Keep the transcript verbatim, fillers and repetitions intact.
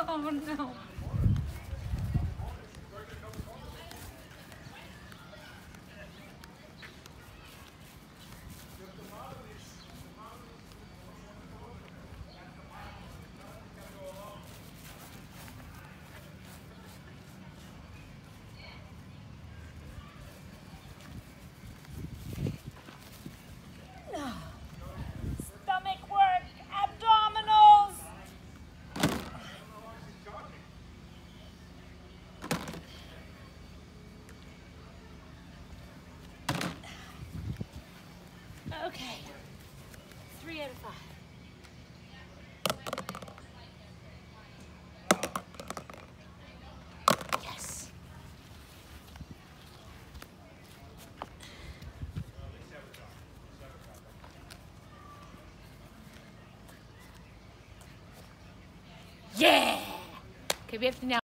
Oh no. Stomach work, abdominals. Okay, three out of five. Yes. Yeah. Okay, we have to now.